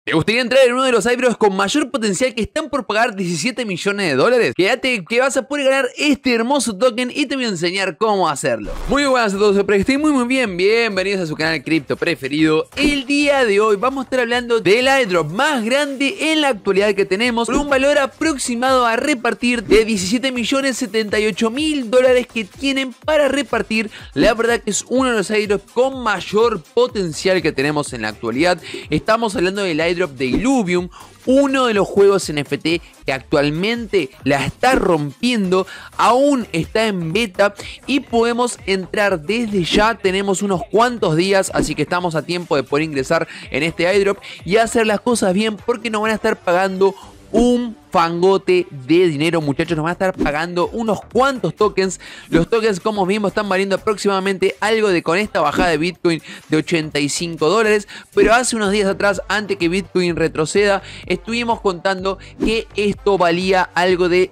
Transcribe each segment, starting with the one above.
¿Te gustaría entrar en uno de los airdrops con mayor potencial que están por pagar 17 millones de dólares? Quédate que vas a poder ganar este hermoso token y te voy a enseñar cómo hacerlo. Muy buenas a todos, espero que estén muy bien. Bienvenidos a su canal cripto preferido. El día de hoy vamos a estar hablando del airdrop más grande en la actualidad que tenemos, por un valor aproximado a repartir de 17.078.000 dólares que tienen para repartir. La verdad que es uno de los airdrops con mayor potencial que tenemos en la actualidad. Estamos hablando del airdrop de Illuvium, uno de los juegos NFT que actualmente la está rompiendo, aún está en beta y podemos entrar desde ya. Tenemos unos cuantos días, así que estamos a tiempo de poder ingresar en este airdrop y hacer las cosas bien, porque nos van a estar pagando un fangote de dinero, muchachos. Nos van a estar pagando unos cuantos tokens. Los tokens, como vimos, están valiendo aproximadamente algo de, con esta bajada de Bitcoin, de 85 dólares. Pero hace unos días atrás, antes que Bitcoin retroceda, estuvimos contando que esto valía algo de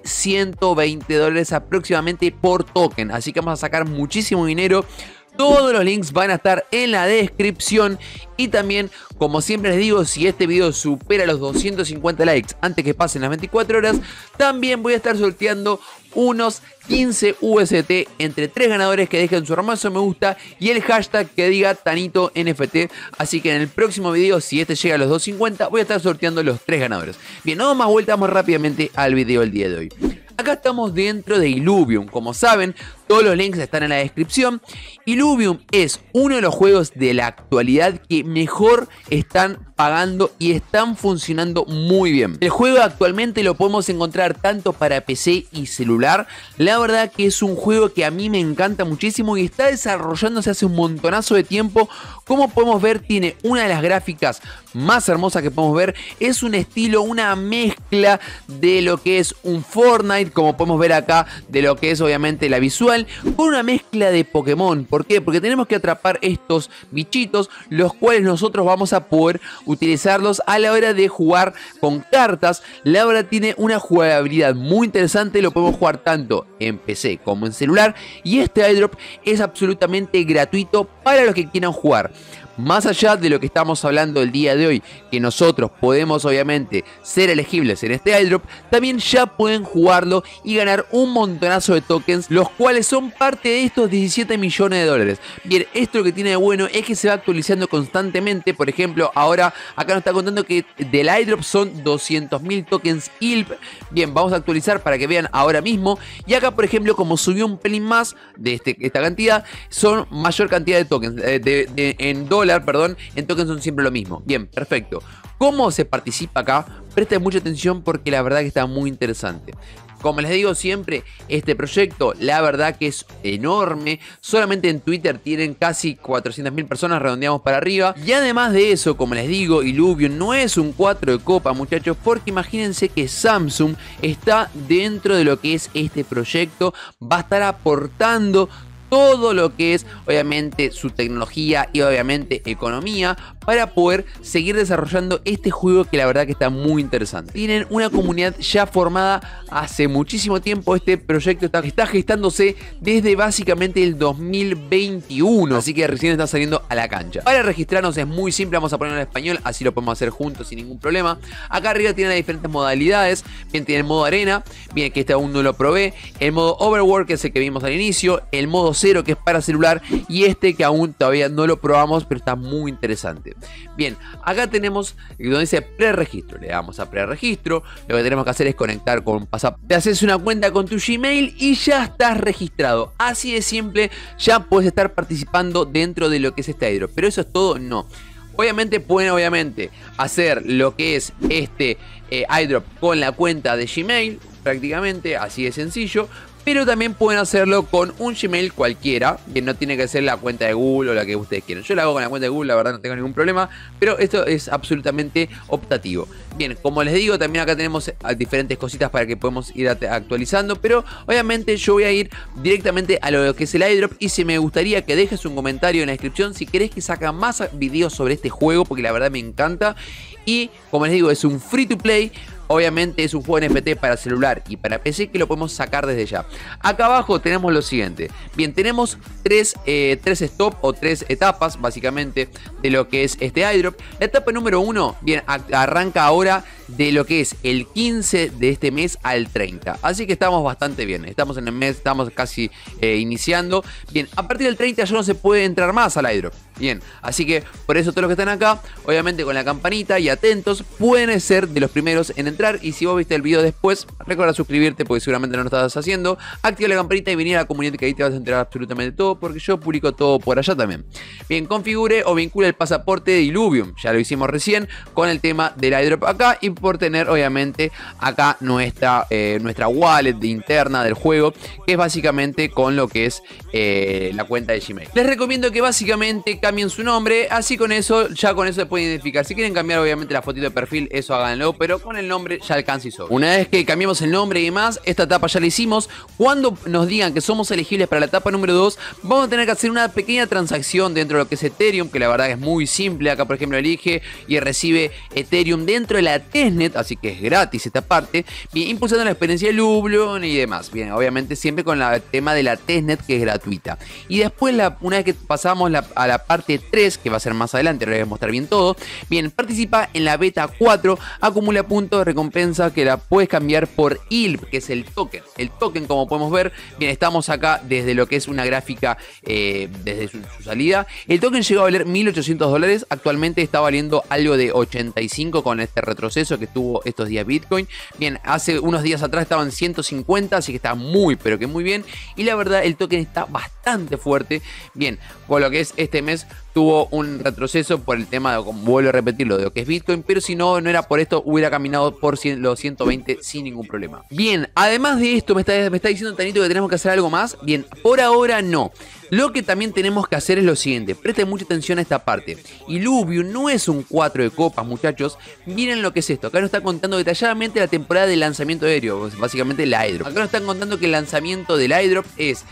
120 dólares aproximadamente por token. Así que vamos a sacar muchísimo dinero. Todos los links van a estar en la descripción. Y también, como siempre les digo, si este video supera los 250 likes antes que pasen las 24 horas, también voy a estar sorteando unos 15 UST entre 3 ganadores que dejen su hermoso me gusta y el hashtag que diga Tanito NFT. Así que en el próximo video, si este llega a los 250, voy a estar sorteando los 3 ganadores. Bien, no damos más vueltas, vamos rápidamente al video del día de hoy. Acá estamos dentro de Illuvium. Como saben, todos los links están en la descripción. Illuvium es uno de los juegos de la actualidad que mejor están pagando y están funcionando muy bien. El juego actualmente lo podemos encontrar tanto para PC y celular. La verdad que es un juego que a mí me encanta muchísimo y está desarrollándose hace un montonazo de tiempo. Como podemos ver, tiene una de las gráficas más hermosas que podemos ver. Es un estilo, una mezcla de lo que es un Fortnite, como podemos ver acá, de lo que es obviamente la visual, con una mezcla de Pokémon. ¿Por qué? Porque tenemos que atrapar estos bichitos, los cuales nosotros vamos a poder utilizarlos a la hora de jugar con cartas. La verdad tiene una jugabilidad muy interesante, lo podemos jugar tanto en PC como en celular, y este airdrop es absolutamente gratuito para los que quieran jugar. Más allá de lo que estamos hablando el día de hoy, que nosotros podemos obviamente ser elegibles en este airdrop, también ya pueden jugarlo y ganar un montonazo de tokens, los cuales son parte de estos 17 millones de dólares. Bien, esto lo que tiene de bueno es que se va actualizando constantemente. Por ejemplo, ahora acá nos está contando que del airdrop son 200.000 tokens ILP. Bien, vamos a actualizar para que vean ahora mismo. Y acá, por ejemplo, como subió un pelín más de esta cantidad, son mayor cantidad de tokens, en dólares. Perdón, en tokens son siempre lo mismo. Bien, perfecto. ¿Cómo se participa acá? Presten mucha atención porque la verdad que está muy interesante. Como les digo siempre, este proyecto la verdad que es enorme. Solamente en Twitter tienen casi 400.000 personas, redondeamos para arriba. Y además de eso, como les digo, Illuvium no es un 4 de copa, muchachos, porque imagínense que Samsung está dentro de lo que es este proyecto. Va a estar aportando todo lo que es obviamente su tecnología y obviamente economía para poder seguir desarrollando este juego, que la verdad que está muy interesante. Tienen una comunidad ya formada hace muchísimo tiempo. Este proyecto está gestándose desde básicamente el 2021, así que recién está saliendo a la cancha. Para registrarnos es muy simple, vamos a ponerlo en español, así lo podemos hacer juntos sin ningún problema. Acá arriba tienen las diferentes modalidades. Bien, tiene el modo arena, bien, que este aún no lo probé, el modo overworld, que es el que vimos al inicio, el modo 0, que es para celular, y este que aún todavía no lo probamos, pero está muy interesante. Bien, acá tenemos donde dice preregistro. Le damos a preregistro. Lo que tenemos que hacer es conectar con WhatsApp. Te haces una cuenta con tu Gmail y ya estás registrado. Así de simple, ya puedes estar participando dentro de lo que es este airdrop. Pero eso es todo, no. Obviamente pueden hacer lo que es este airdrop con la cuenta de Gmail, prácticamente así de sencillo. Pero también pueden hacerlo con un Gmail cualquiera, que no tiene que ser la cuenta de Google o la que ustedes quieran. Yo la hago con la cuenta de Google, la verdad no tengo ningún problema, pero esto es absolutamente optativo. Bien, como les digo, también acá tenemos diferentes cositas para que podamos ir actualizando, pero obviamente yo voy a ir directamente a lo que es el airdrop. Y si me gustaría que dejes un comentario en la descripción si querés que saque más videos sobre este juego, porque la verdad me encanta. Y como les digo, es un free to play obviamente es un juego NFT para celular y para PC que lo podemos sacar desde ya. Acá abajo tenemos lo siguiente. Bien, tenemos tres stop o 3 etapas básicamente de lo que es este airdrop. La etapa número 1, bien, arranca ahora de lo que es el 15 de este mes al 30. Así que estamos bastante bien. Estamos en el mes, estamos casi iniciando. Bien, a partir del 30 ya no se puede entrar más al airdrop. Bien, así que por eso todos los que están acá, obviamente con la campanita y atentos, pueden ser de los primeros en entrar. Y si vos viste el video después, recuerda suscribirte porque seguramente no lo estás haciendo. Activa la campanita y venir a la comunidad que ahí te vas a enterar absolutamente todo, porque yo publico todo por allá también. Bien, configure o vincule el pasaporte de Illuvium. Ya lo hicimos recién con el tema del airdrop acá y por tener obviamente acá nuestra wallet interna del juego, que es básicamente con lo que es la cuenta de Gmail. Les recomiendo que básicamente cambien su nombre, así con eso, ya con eso se puede identificar. Si quieren cambiar obviamente la fotito de perfil, eso háganlo, pero con el nombre ya alcanza y sobra. Una vez que cambiamos el nombre y demás, esta etapa ya la hicimos. Cuando nos digan que somos elegibles para la etapa número 2, vamos a tener que hacer una pequeña transacción dentro de lo que es Ethereum, que la verdad es muy simple. Acá por ejemplo elige y recibe Ethereum dentro de la testnet, así que es gratis esta parte. Bien, impulsando la experiencia de Illuvium y demás. Bien, obviamente siempre con el tema de la testnet, que es gratuita. Y después, una vez que pasamos a la parte 3, que va a ser más adelante, les voy a mostrar bien todo. Bien, participa en la beta 4, acumula puntos de recompensa que la puedes cambiar por ILP, que es el token. El token, como podemos ver, bien, estamos acá desde lo que es una gráfica desde su salida. El token llegó a valer $1.800, actualmente está valiendo algo de 85 con este retroceso que tuvo estos días Bitcoin. Bien, hace unos días atrás estaban 150, así que está muy, pero que muy bien. Y la verdad, el token está bastante fuerte. Bien, por lo que es este mes tuvo un retroceso por el tema de, vuelvo a repetirlo, de lo que es Bitcoin, pero si no era por esto, hubiera caminado por los 120 sin ningún problema. Bien, además de esto, me está diciendo Tanito que tenemos que hacer algo más. Bien, por ahora no. Lo que también tenemos que hacer es lo siguiente, presten mucha atención a esta parte. Illuvium no es un 4 de copas, muchachos. Miren lo que es esto, acá nos está contando detalladamente la temporada de lanzamiento aéreo, básicamente el airdrop. Acá nos están contando que el lanzamiento del airdrop es,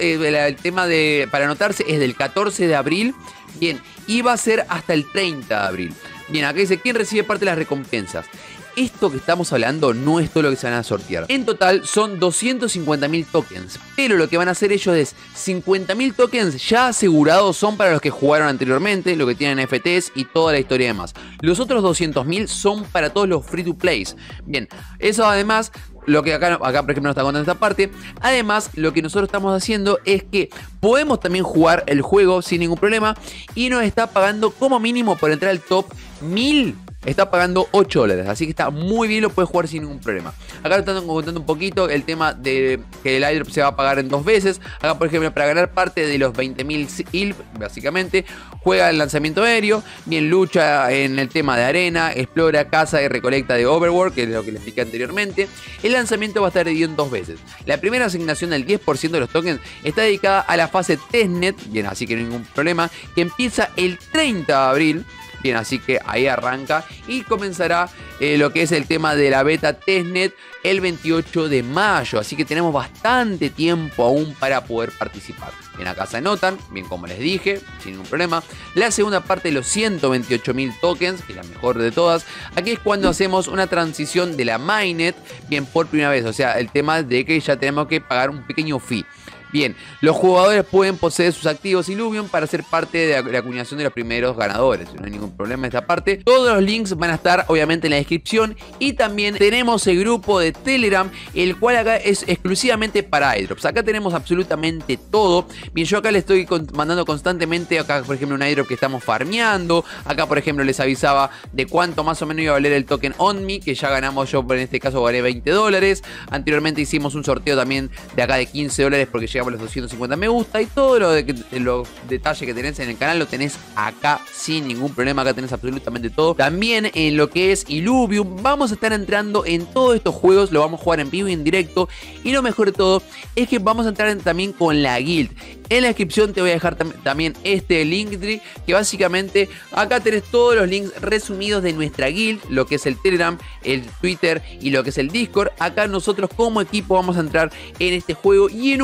el tema de, para anotarse es del 14 de abril, bien, y va a ser hasta el 30 de abril. Bien, acá dice, ¿quién recibe parte de las recompensas? Esto que estamos hablando no es todo lo que se van a sortear. En total son 250.000 tokens, pero lo que van a hacer ellos es 50.000 tokens ya asegurados son para los que jugaron anteriormente, lo que tienen NFTs y toda la historia y demás. Los otros 200.000 son para todos los free to plays. Bien, eso además, lo que acá por ejemplo nos está contando esta parte. Además, lo que nosotros estamos haciendo es que podemos también jugar el juego sin ningún problema y nos está pagando como mínimo por entrar al top 1000. Está pagando $8, así que está muy bien, lo puedes jugar sin ningún problema. Acá están contando un poquito el tema de que el airdrop se va a pagar en 2 veces. Acá por ejemplo, para ganar parte de los 20.000 ILP, básicamente, juega el lanzamiento aéreo, bien, lucha en el tema de arena, explora, caza y recolecta de Overworld, que es lo que les expliqué anteriormente. El lanzamiento va a estar dividido en 2 veces. La primera asignación del 10% de los tokens está dedicada a la fase testnet, bien, así que no hay ningún problema, que empieza el 30 de abril. Bien, así que ahí arranca y comenzará lo que es el tema de la beta testnet el 28 de mayo. Así que tenemos bastante tiempo aún para poder participar. Bien, acá se anotan, bien como les dije, sin ningún problema. La segunda parte de los 128.000 tokens, que es la mejor de todas. Aquí es cuando hacemos una transición de la mainnet, bien, por primera vez. O sea, el tema de que ya tenemos que pagar un pequeño fee. Bien, los jugadores pueden poseer sus activos Illuvium para ser parte de la acuñación de los primeros ganadores. No hay ningún problema en esta parte. Todos los links van a estar obviamente en la descripción. Y también tenemos el grupo de Telegram, el cual acá es exclusivamente para airdrops. Acá tenemos absolutamente todo. Bien, yo acá les estoy mandando constantemente, acá por ejemplo un airdrop que estamos farmeando. Acá por ejemplo les avisaba de cuánto más o menos iba a valer el token OnMe, que ya ganamos, yo en este caso gané $20. Anteriormente hicimos un sorteo también de acá de $15 porque llegamos los 250 me gusta y todo los detalles que tenés en el canal lo tenés acá sin ningún problema. Acá tenés absolutamente todo. También en lo que es Illuvium vamos a estar entrando en todos estos juegos, lo vamos a jugar en vivo y en directo, y lo mejor de todo es que vamos a entrar también con la guild. En la descripción te voy a dejar también este Linktree, que básicamente acá tenés todos los links resumidos de nuestra guild, lo que es el Telegram, el Twitter y lo que es el Discord. Acá nosotros como equipo vamos a entrar en este juego y en un montón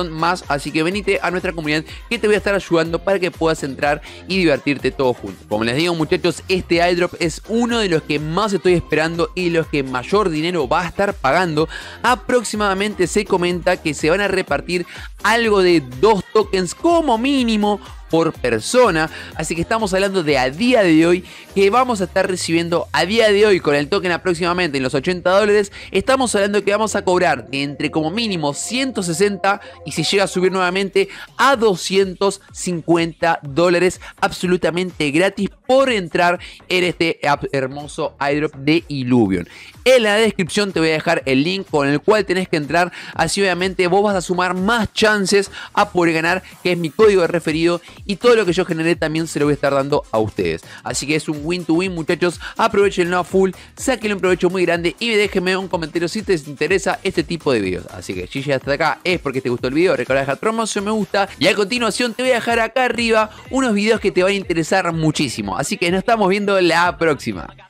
montón más, así que venite a nuestra comunidad que te voy a estar ayudando para que puedas entrar y divertirte todos juntos. Como les digo, muchachos, este airdrop es uno de los que más estoy esperando y los que mayor dinero va a estar pagando. Aproximadamente se comenta que se van a repartir algo de 2 tokens como mínimo por persona, así que estamos hablando de a día de hoy que vamos a estar recibiendo a día de hoy con el token aproximadamente en los $80. Estamos hablando que vamos a cobrar de entre como mínimo 160 y si llega a subir nuevamente a $250 absolutamente gratis por entrar en este hermoso airdrop de Illuvion. En la descripción te voy a dejar el link con el cual tenés que entrar, así obviamente vos vas a sumar más chances a poder ganar, que es mi código de referido, y todo lo que yo generé también se lo voy a estar dando a ustedes. Así que es un win to win, muchachos. Aprovechenlo a full, sáquenle un provecho muy grande y déjenme un comentario si te interesa este tipo de videos. Así que si llegaste hasta acá es porque te gustó el video. Recuerda dejar promoción, me gusta, y a continuación te voy a dejar acá arriba unos videos que te van a interesar muchísimo. Así que nos estamos viendo la próxima.